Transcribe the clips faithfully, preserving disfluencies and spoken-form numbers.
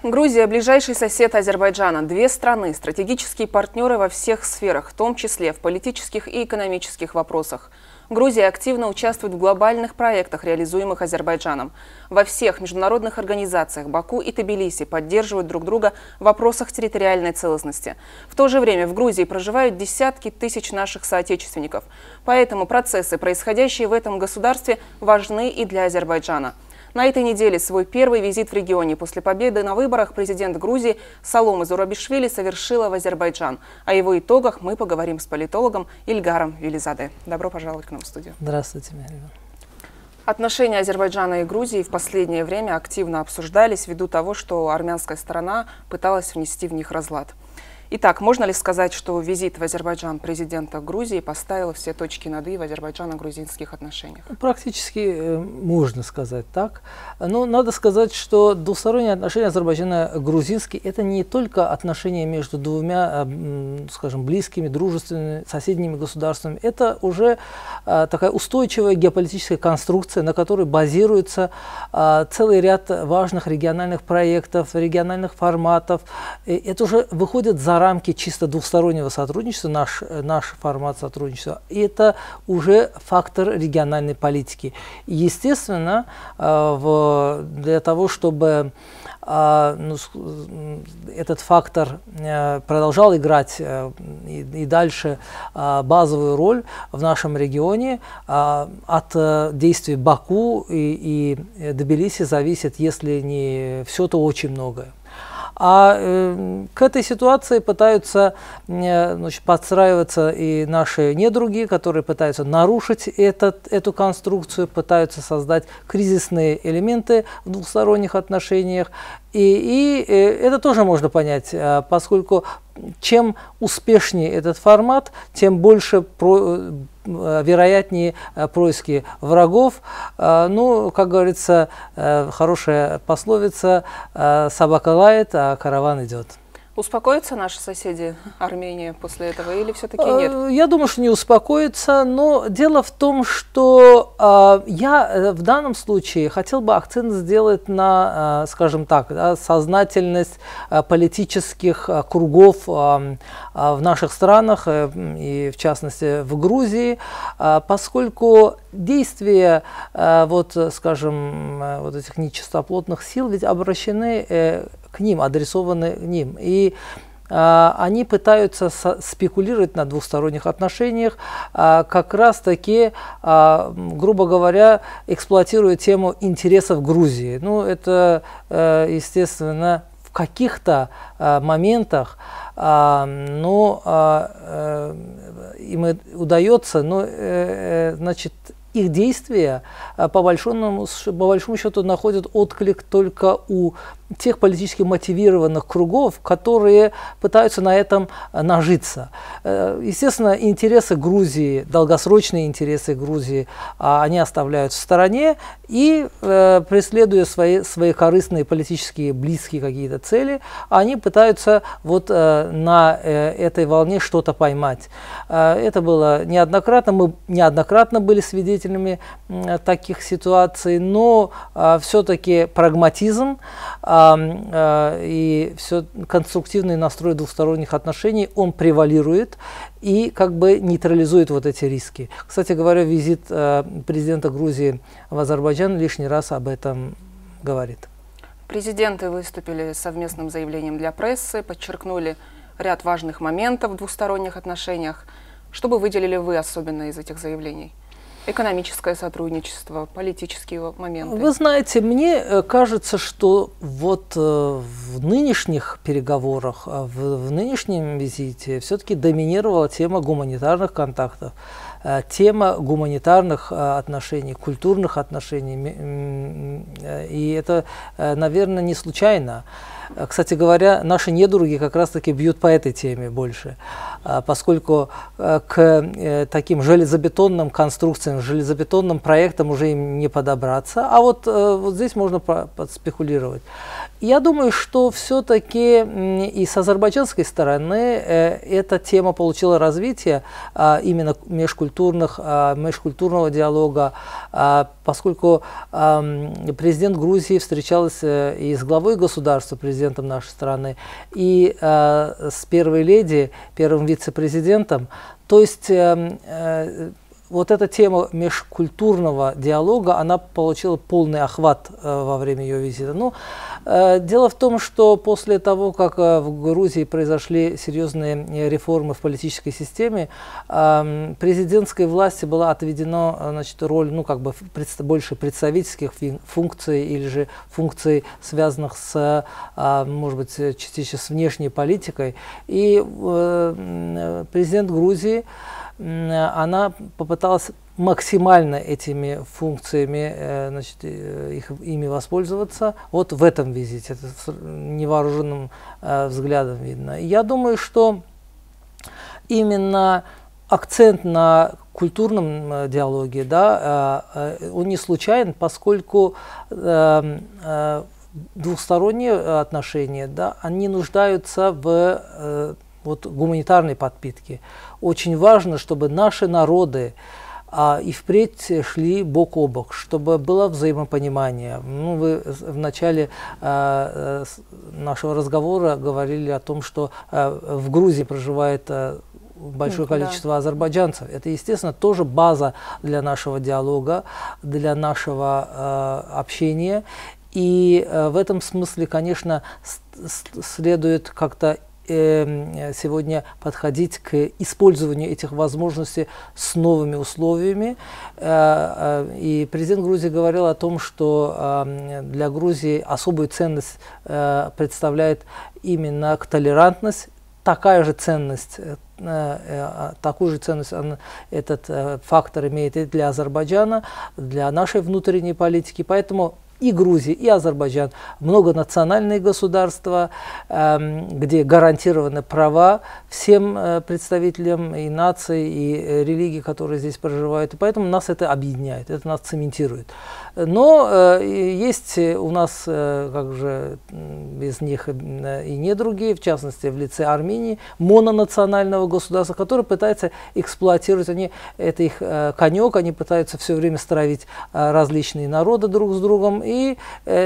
Грузия – ближайший сосед Азербайджана. Две страны – стратегические партнеры во всех сферах, в том числе в политических и экономических вопросах. Грузия активно участвует в глобальных проектах, реализуемых Азербайджаном. Во всех международных организациях Баку и Тбилиси поддерживают друг друга в вопросах территориальной целостности. В то же время в Грузии проживают десятки тысяч наших соотечественников. Поэтому процессы, происходящие в этом государстве, важны и для Азербайджана. На этой неделе свой первый визит в регионе после победы на выборах президент Грузии Саломе Зурабишвили совершила в Азербайджан. О его итогах мы поговорим с политологом Ильгаром Велизаде. Добро пожаловать к нам в студию. Здравствуйте, Марина. Отношения Азербайджана и Грузии в последнее время активно обсуждались ввиду того, что армянская сторона пыталась внести в них разлад. Итак, можно ли сказать, что визит в Азербайджан президента Грузии поставил все точки над «и» в азербайджано-грузинских отношениях? Практически можно сказать так. Но надо сказать, что двусторонние отношения азербайджано-грузинские – это не только отношения между двумя, скажем, близкими, дружественными, соседними государствами. Это уже такая устойчивая геополитическая конструкция, на которой базируется целый ряд важных региональных проектов, региональных форматов. Это уже выходит за рамки чисто двухстороннего сотрудничества, наш, наш формат сотрудничества, и это уже фактор региональной политики. Естественно, в, для того, чтобы ну, этот фактор продолжал играть и, и дальше базовую роль в нашем регионе, от действий Баку и, и Тбилиси зависит, если не все, то очень многое. А э, к этой ситуации пытаются э, значит, подстраиваться и наши недруги, которые пытаются нарушить этот, эту конструкцию, пытаются создать кризисные элементы в двухсторонних отношениях. И, и э, это тоже можно понять, э, поскольку чем успешнее этот формат, тем больше про, э, вероятнее э, происки врагов. Э, ну, как говорится, э, хорошая пословица: э, собака лает, а караван идет. Успокоятся наши соседи Армения после этого или все-таки нет? Я думаю, что не успокоятся, но дело в том, что э, я в данном случае хотел бы акцент сделать на, э, скажем так, да, сознательность э, политических э, кругов э, э, в наших странах, э, и в частности в Грузии, э, поскольку действия, э, вот, скажем, э, вот этих нечистоплотных сил ведь обращены э, к ним, адресованы к ним. И а, они пытаются спекулировать на двухсторонних отношениях, а, как раз-таки, а, грубо говоря, эксплуатируя тему интересов Грузии. Ну, это, а, естественно, в каких-то а, моментах а, ну, а, а, им удается, но, э, значит, их действия по большому, по большому счету находят отклик только у тех политически мотивированных кругов, которые пытаются на этом нажиться. Естественно, интересы Грузии, долгосрочные интересы Грузии, они оставляют в стороне и, преследуя свои, свои корыстные политические близкие какие-то цели, они пытаются вот на этой волне что-то поймать. Это было неоднократно, мы неоднократно были свидетелями таких ситуаций, но все-таки прагматизм и все конструктивный настрой двухсторонних отношений, он превалирует и как бы нейтрализует вот эти риски. Кстати говоря, визит э, президента Грузии в Азербайджан лишний раз об этом говорит. Президенты выступили с совместным заявлением для прессы, подчеркнули ряд важных моментов в двухсторонних отношениях. Что бы выделили вы особенно из этих заявлений? Экономическое сотрудничество, политические моменты. Вы знаете, мне кажется, что вот в нынешних переговорах, в, в нынешнем визите все-таки доминировала тема гуманитарных контактов, тема гуманитарных отношений, культурных отношений. И это, наверное, не случайно. Кстати говоря, наши недруги как раз-таки бьют по этой теме больше, поскольку к таким железобетонным конструкциям, железобетонным проектам уже им не подобраться, а вот, вот здесь можно подспекулировать. Я думаю, что все-таки и с азербайджанской стороны эта тема получила развитие именно межкультурных, межкультурного диалога, поскольку президент Грузии встречался и с главой государства, президентом президентом нашей страны, и э, с первой леди, первым вице-президентом. То есть э, э, вот эта тема межкультурного диалога, она получила полный охват э, во время ее визита. Ну, э, дело в том, что после того, как э, в Грузии произошли серьезные реформы в политической системе, э, президентской власти была отведена, значит, роль, ну, как бы пред, больше представительских функций или же функций, связанных с, э, может быть, частично с внешней политикой. И э, президент Грузии, она попыталась максимально этими функциями, значит, их, ими воспользоваться вот в этом визите. Это с невооруженным э, взглядом видно. Я думаю, что именно акцент на культурном диалоге, да, э, он не случайен, поскольку э, э, двусторонние отношения, да, они нуждаются в э, вот, гуманитарной подпитке. Очень важно, чтобы наши народы а, и впредь шли бок о бок, чтобы было взаимопонимание. Ну, вы в начале а, нашего разговора говорили о том, что а, в Грузии проживает а, большое количество да. азербайджанцев. Это, естественно, тоже база для нашего диалога, для нашего а, общения. И а, в этом смысле, конечно, следует как-то сегодня подходить к использованию этих возможностей с новыми условиями. И президент Грузии говорил о том, что для Грузии особую ценность представляет именно толерантность. Такая же ценность, такую же ценность этот фактор имеет и для Азербайджана, для нашей внутренней политики. Поэтому и Грузия, и Азербайджан многонациональные государства, э, где гарантированы права всем э, представителям и наций, и э, религий, которые здесь проживают. И поэтому нас это объединяет, это нас цементирует. Но э, есть у нас, э, как же без них э, и недруги, в частности в лице Армении, мононационального государства, которое пытается эксплуатировать, они, это их э, конек, они пытаются все время стравить э, различные народы друг с другом, и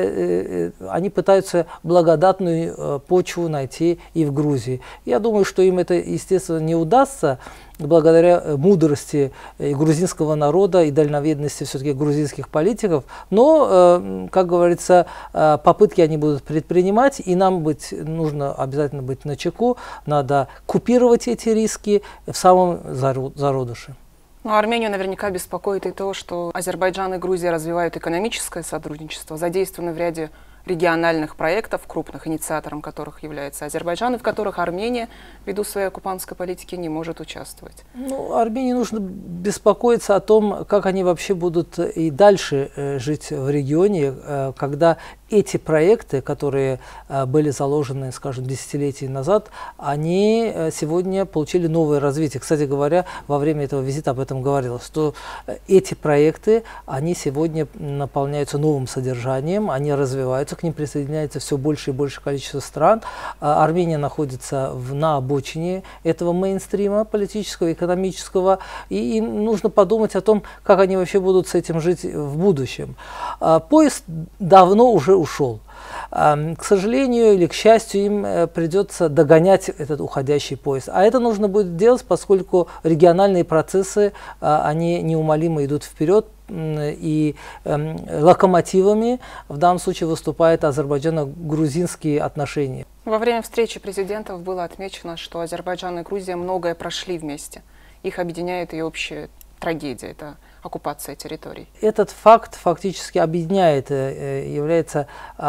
э, э, они пытаются благодатную э, почву найти и в Грузии. Я думаю, что им это, естественно, не удастся, благодаря мудрости и грузинского народа и дальновидности все-таки грузинских политиков. Но, э, как говорится, э, попытки они будут предпринимать, и нам быть, нужно обязательно быть начеку, надо купировать эти риски в самом зародыше. Ну, Армению наверняка беспокоит и то, что Азербайджан и Грузия развивают экономическое сотрудничество, задействованы в ряде региональных проектов, крупных, инициатором которых является Азербайджан, и в которых Армения, ввиду своей оккупантской политики, не может участвовать. Ну, Армении нужно беспокоиться о том, как они вообще будут и дальше э, жить в регионе, э, когда эти проекты, которые э, были заложены, скажем, десятилетия назад, они э, сегодня получили новое развитие. Кстати говоря, во время этого визита об этом говорилось, что э, эти проекты, они сегодня наполняются новым содержанием, они развиваются, к ним присоединяется все больше и больше количество стран. А Армения находится в, на обочине этого мейнстрима политического, экономического, и им нужно подумать о том, как они вообще будут с этим жить в будущем. А, поезд давно уже ушел. А, к сожалению или к счастью, им э, придется догонять этот уходящий поезд. А это нужно будет делать, поскольку региональные процессы, а, они неумолимо идут вперед, и э, локомотивами в данном случае выступают азербайджано-грузинские отношения. Во время встречи президентов было отмечено, что Азербайджан и Грузия многое прошли вместе. Их объединяет и общая трагедия, это оккупация территорий. Этот факт фактически объединяет, является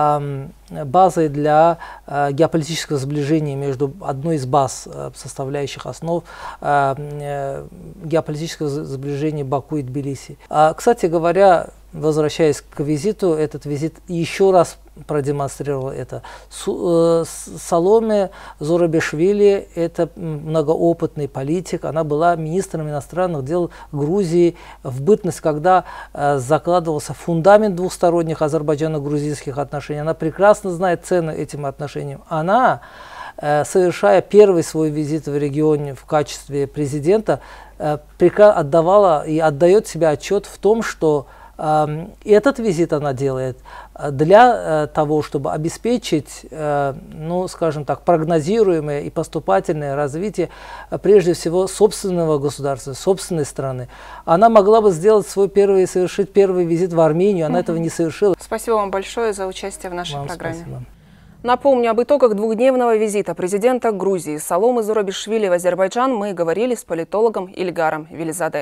базой для геополитического сближения между одной из баз, составляющих основ геополитического сближения Баку и Тбилиси. Кстати говоря, возвращаясь к визиту, этот визит еще раз продемонстрировал это. Саломе Зорабишвили – это многоопытный политик. Она была министром иностранных дел Грузии в бытность, когда э, закладывался фундамент двусторонних азербайджано-грузинских отношений. Она прекрасно знает цену этим отношениям. Она, э, совершая первый свой визит в регионе в качестве президента, э, отдавала и отдает себе отчет в том, что Этот визит она делает для того, чтобы обеспечить, ну, скажем так, прогнозируемое и поступательное развитие, прежде всего, собственного государства, собственной страны. Она могла бы сделать свой первый, совершить первый визит в Армению, она mm-hmm. этого не совершила. Спасибо вам большое за участие в нашей вам программе. Спасибо. Напомню, об итогах двухдневного визита президента Грузии Саломы Зурабишвили в Азербайджан мы говорили с политологом Ильгаром Велизаде.